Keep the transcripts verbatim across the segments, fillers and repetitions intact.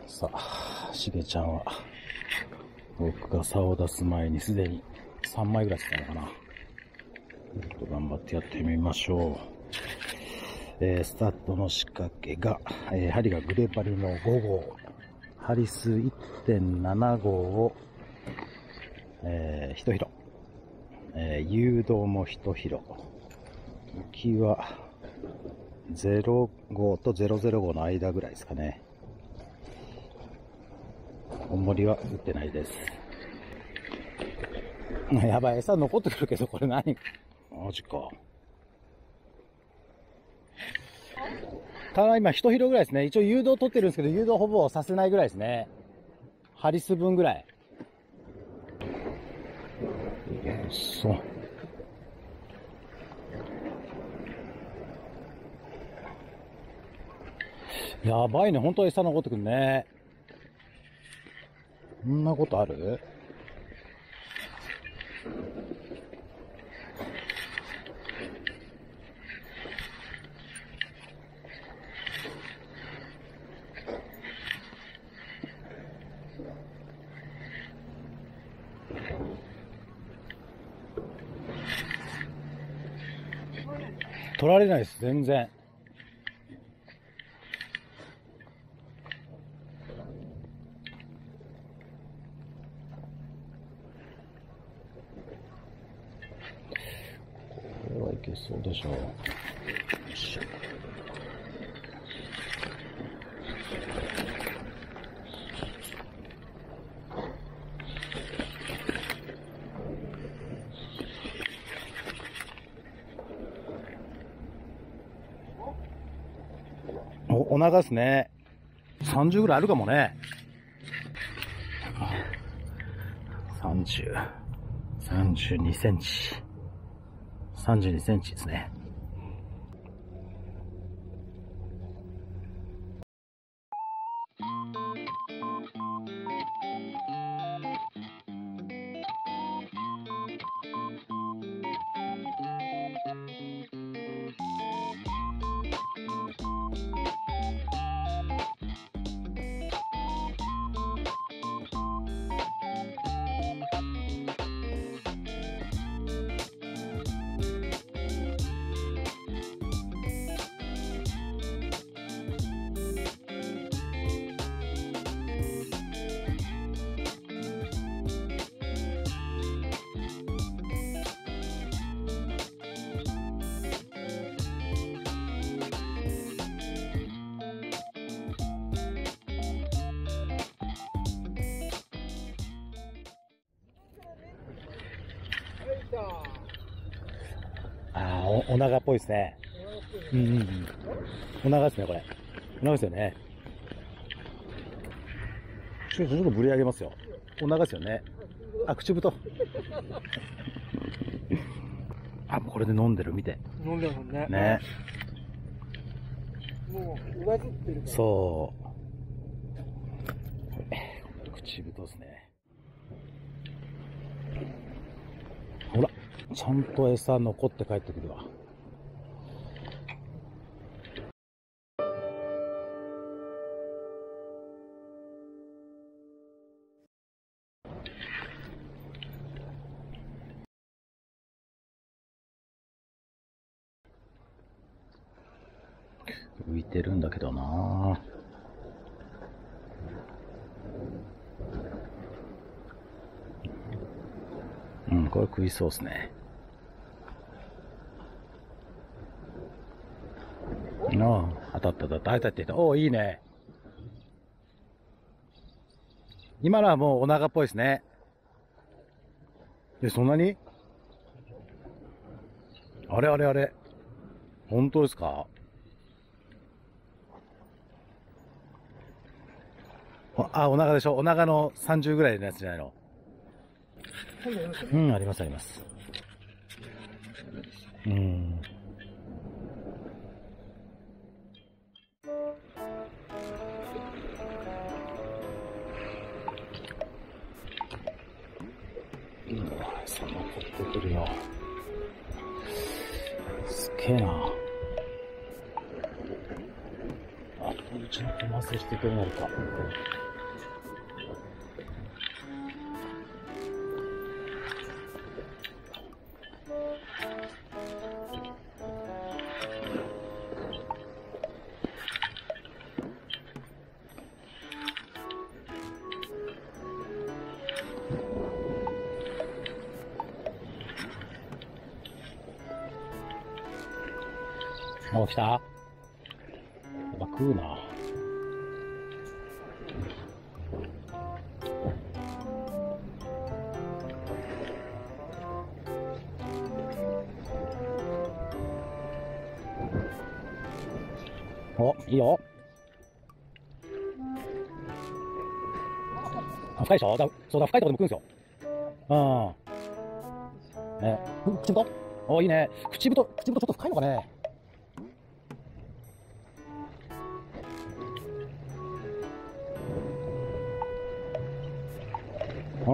さあ、しげちゃんは、僕が竿を出す前にすでにさんまいぐらいしたのかな。ちょっと頑張ってやってみましょう。えー、スタートの仕掛けが、えー、針がグレパリのご号、針数 いってんなな 号を、えー、いち広、えー、誘導もいち広、浮きはゼロ号とゼロゼロ号の間ぐらいですかね。重りは打ってないです。やばい、餌残ってくるけど、これ何？マジか。ただ今、一広ぐらいですね。一応誘導取ってるんですけど、誘導ほぼさせないぐらいですね。針数分ぐらい。そう。やばいね、本当餌残ってくるね。こんなことある？取られないです、全然。これはいけそうでしょう。よいしょ。お、お腹ですね。さんじゅうぐらいあるかもね。さんじゅう、さんじゅうにセンチ。さんじゅうにセンチですね。ああ、お、お長っぽいですね。うんうんうん。お長ですね、これ。お長ですよね。ちょっと、ちょっとぶり上げますよ。お長ですよね。あ、口太。あ、もうこれで飲んでる、見て。 飲んでるもんね。 ね。 もう、上ずってるから。 そう。口太ですね。ほら、ちゃんと餌残って帰ってくるわ。浮いてるんだけどな。うん、これ食いそうですね。ああ、当たった当たった、当たってた。おお、いいね。今のはもうお腹っぽいですね。え、そんなに？あれあれあれ。本当ですか？あ、お腹でしょ？お腹のさんじゅうぐらいのやつじゃないの？うん、ありますあります。うん。うわ、餌残ってくるよ。すげえな。あとちちゃんと麻酔してくれないか。お、来た？やっぱ食うな。お、いいよ。あ、深いでしょ？だ、そうだ、深いとこでも食うんですよ。うん。ね、口太？お、いいね。口太、口太ちょっと深いのかね。うん。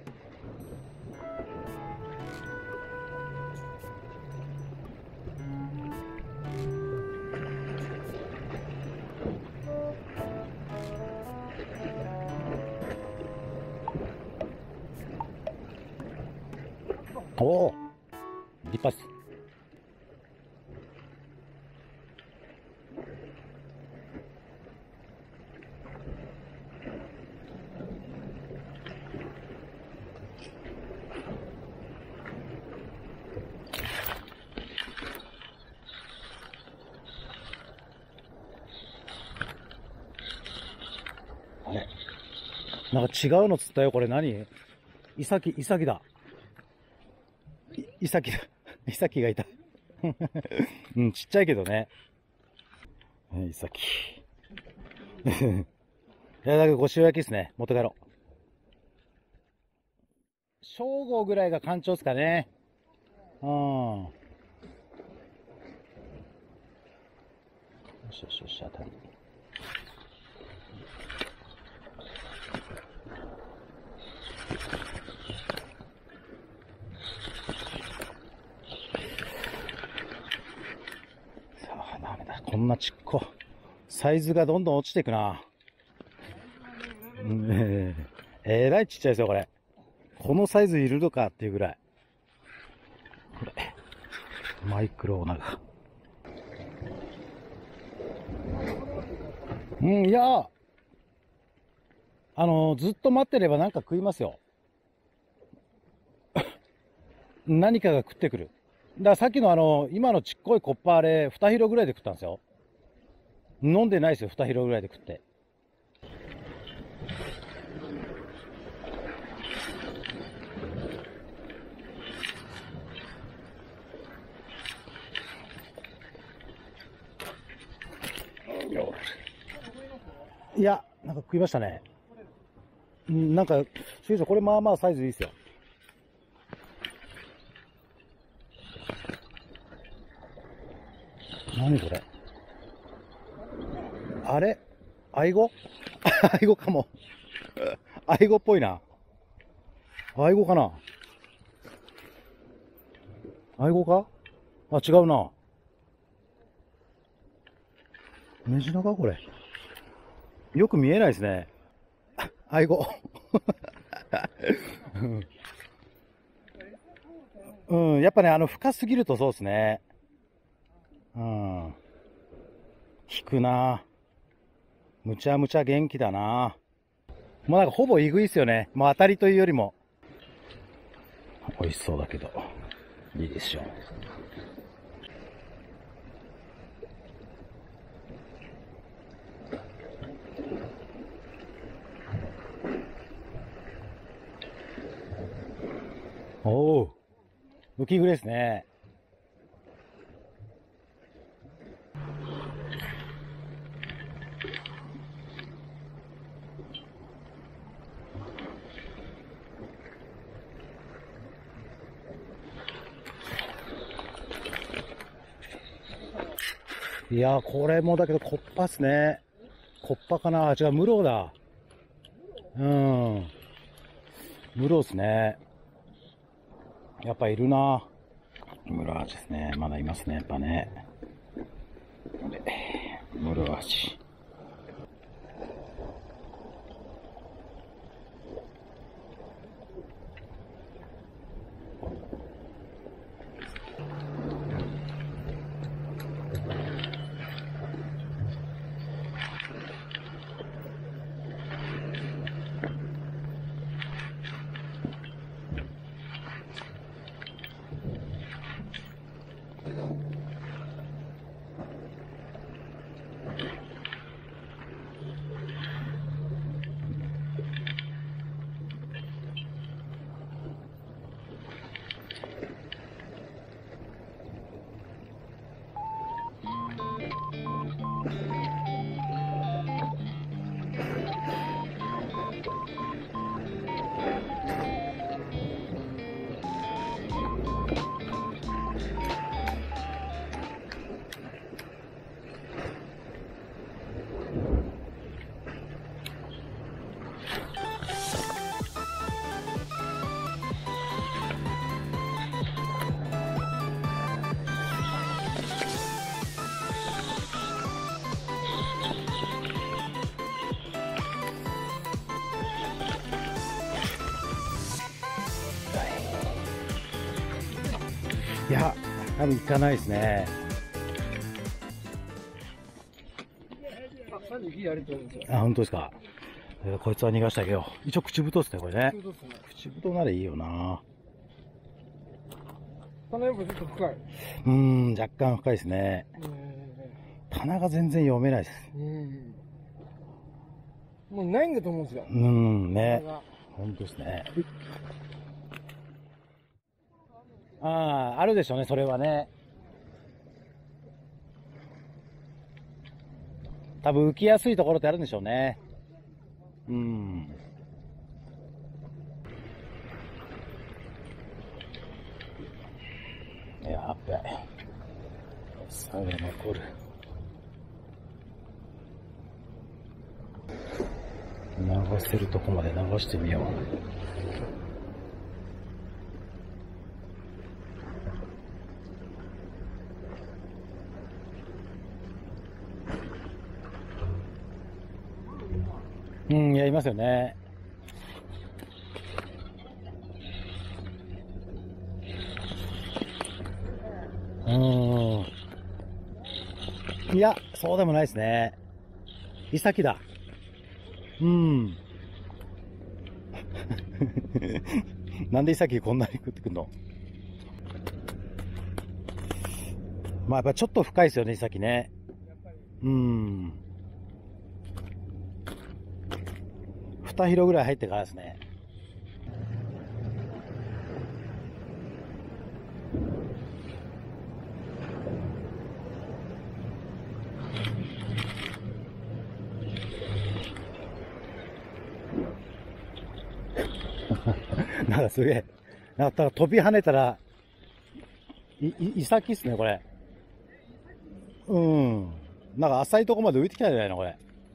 おお、立派です。あれ、なんか違うの釣ったよ。これ何？イサキ、イサキだ。イサキだ。イサキがいた。うん、ちっちゃいけどね。イサキ。いや、だけどご塩焼きですね。持って帰ろう。正午ぐらいが干潮ですかね。うん。よしよしよし、当たり。さあ、ダメだ。こんなちっこ。サイズがどんどん落ちていくな。ええ、えらいちっちゃいですよ、これ。このサイズいるのかっていうぐらい。これ。マイクロオナガ。うん、いや、あの、ずっと待ってればなんか食いますよ。何かが食ってくる。だからさっきのあの、今のちっこいコッパあれ、にヒロぐらいで食ったんですよ。飲んでないですよ、にヒロぐらいで食って。いや、なんか食いましたね。うん、なんか、シュウさん、これまあまあサイズいいですよ。何これ？あれ？アイゴ？アイゴかも。アイゴっぽいな。アイゴかな？アイゴか？あ、違うな。メジナかこれ。よく見えないですね。アイゴ。うん、やっぱね、あの、深すぎるとそうですね。うん。引くな。むちゃむちゃ元気だな。もうなんかほぼイグイっすよね。もう当たりというよりも。美味しそうだけど。いいでしょう。おお、浮きぐれですね。いやー、これもだけどコッパっすね。コッパかな？違う、ムロだ。うん。ムロっすね。やっぱいるな。ムロアジですね。まだいますね、やっぱね。ムロアジ。 いや、多分行かないですね。あ、本当ですか。えー、こいつは逃がしてあげよう。一応口太ですね、これね。口太ならいいよな。 棚やっぱちょっと深い。 うーん、若干深いですね。棚が全然読めないです。 うん。もうないんだと思うんですよ。 うーん、ね。本当ですね。ああ、あるでしょうね、それはね。多分浮きやすいところってあるんでしょうね。うん。やべえ。餌が残る。流せるとこまで流してみよう。うん、やりますよね。うん。いや、そうでもないですね。イサキだ。うん。なんでイサキこんなに食ってくんの？まあやっぱちょっと深いですよね、イサキね。うん。にヒロぐらい入ってからですね。なんかすげえ。なんか飛び跳ねたら、い、い、イサキっすね、これ。うん。なんか浅いとこまで浮いてきたんじゃないの、これ。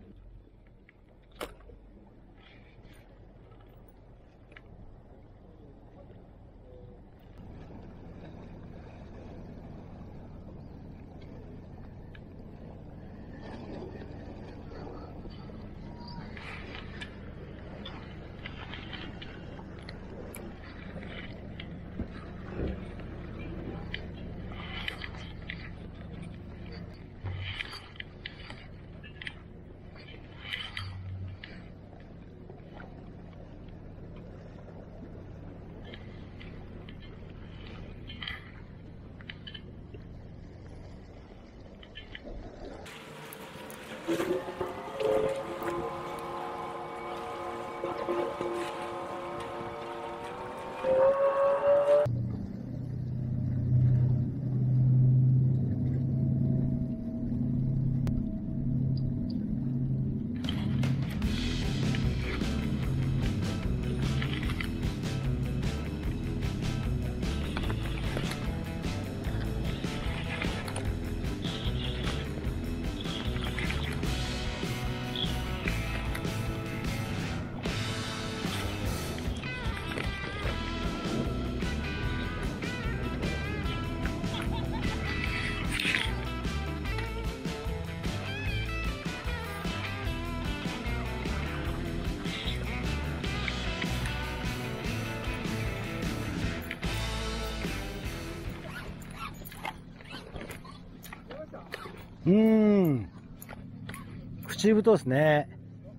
うーん。口太ですね。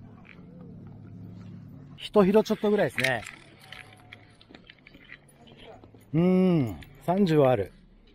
一ヒロちょっとぐらいですね。うーん。さんじゅうはある。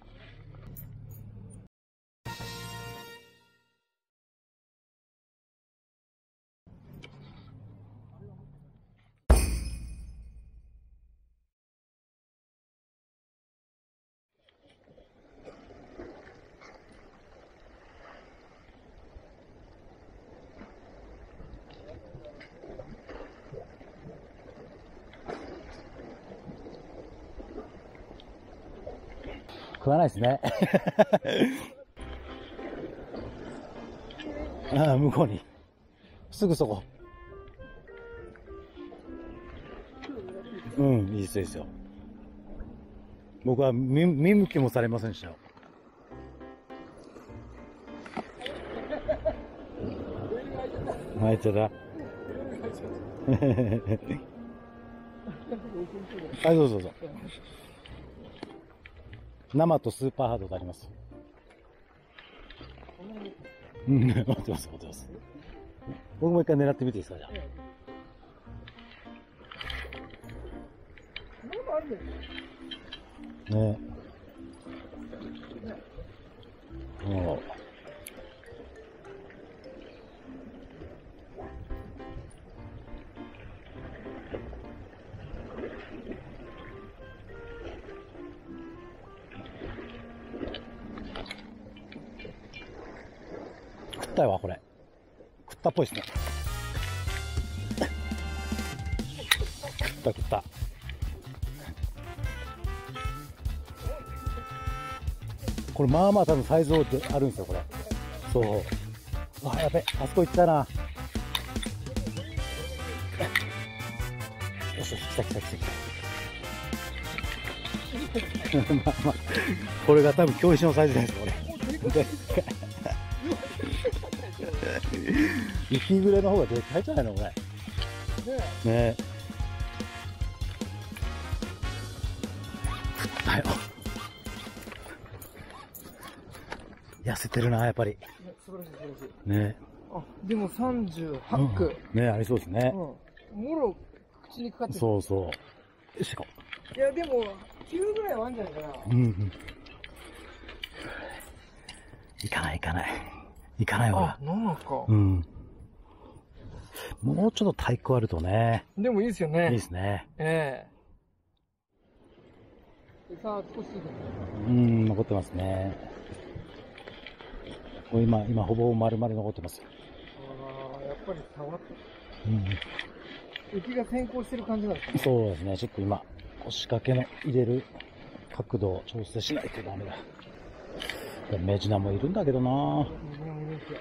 食わないですね。ああ、向こうに。すぐそこ。うん、いいですよ、いいですよ。僕は見、見向きもされませんでしたよ。あいつだ。はい、どうぞどうぞ。 生とスーパーハードとあります。うん、持ってます、持ってます。僕も一回狙ってみていいですか、じゃあ。ねえ。もう。食ったわ、これ。食ったっぽいですね。食った食った。これまあまあ多分サイズであるんですよ、これ。そう。あ、やべ、あそこ行ったな。よしよし、来た来た来た来た。まあまあ、これが多分教師のサイズです、これ。息ぐれの方がでかいじゃないの、これ。ねえ。ねえ。食ったよ。痩せてるな、やっぱり。 素晴らしい、素晴らしい。 ね。 あ、でもさんじゅうはち区。 うん、ね、ありそうですね。 うん。もろ、口にかかってる。 そうそう。よし、行こう。いや、でも、きゅうぐらいはあるんじゃないかな。 うんうん。行かない、行かない。行かないわ。 あ、なんか。 うん。もうちょっと体育あるとね。 でもいいですよね。 いいですね。 ええ。さあ、少し。 うん、残ってますね。もう今、今ほぼ丸々残ってますよ。 ああ、やっぱり触って。 うん。 雪が先行してる感じなんですかね。 そうですね。ちょっと今、腰掛けの入れる角度を調整しないとダメだ。メジナもいるんだけどな。メジナもいるんですよ。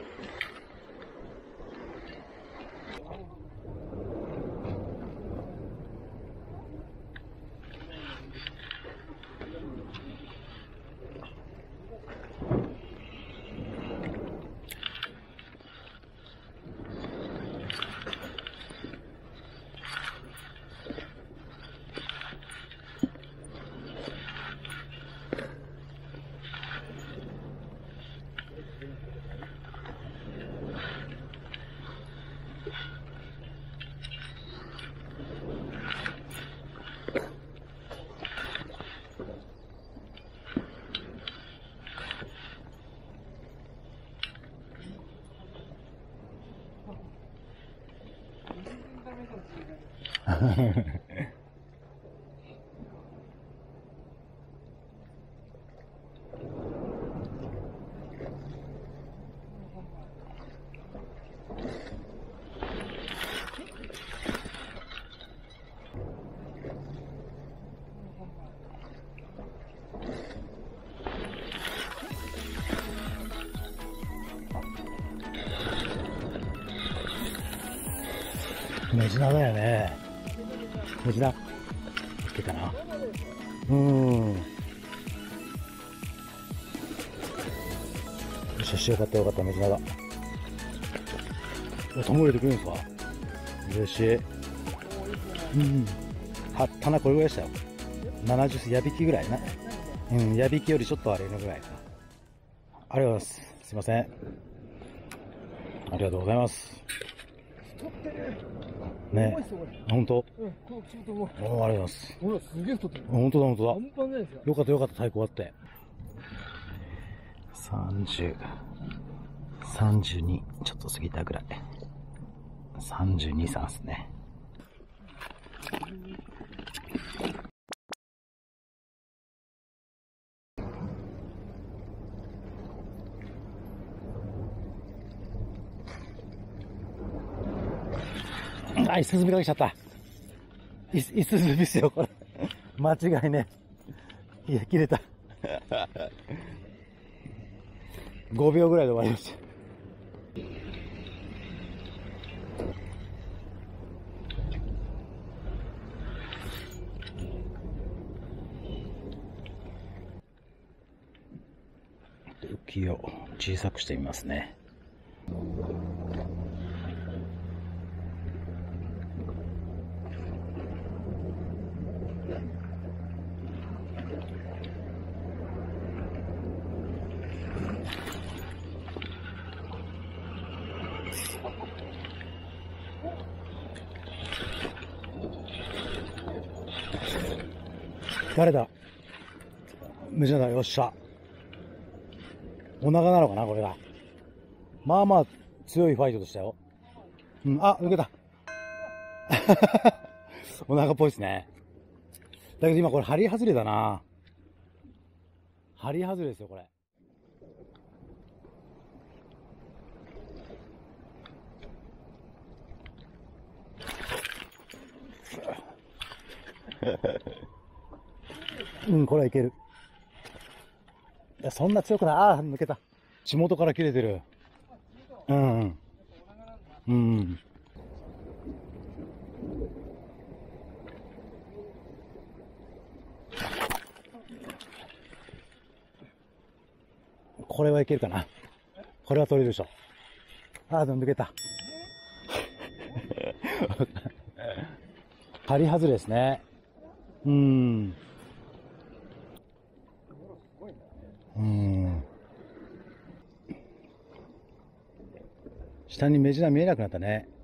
メジナだよね。メジナ。いけたな。うーん。よしよし、よかったよかった、メジナだ。お、ともれてくるんですか。嬉しい。うん。は、棚これぐらいでしたよ。ななじゅう、矢引きぐらいな。うん、矢引きよりちょっとあれのぐらいか。ありがとうございます。すいません。ありがとうございます。ね。本当。うん、この仕事も。お、ありがとうございます。 ほら、すげえ太ってる。 本当だ、本当だ。 半端ないですよ。 よかった、よかった、太鼓あって。さんじゅう、さんじゅうに、ちょっと過ぎたぐらい。さんじゅうに、さんですね。あ、イスズミかけちゃった。イス、イスズミっすよ、これ。間違いね。いや、切れた。ごびょうぐらいで終わりました。浮きを小さくしてみますね。 誰だ？メジャーだ。よっしゃ。お腹なのかなこれが。まあまあ強いファイトでしたよ。うん、あ、抜けた。お腹っぽいですね。だけど今これ針外れだな。針外れですよ、これ。うん、これはいける。いや、そんな強くない。ああ、抜けた。地元から切れてる。うん。うん。これはいけるかな。これは取れるでしょ。ああ、でも抜けた。針外れですね。うーん。うーん。下に目地が見えなくなったね。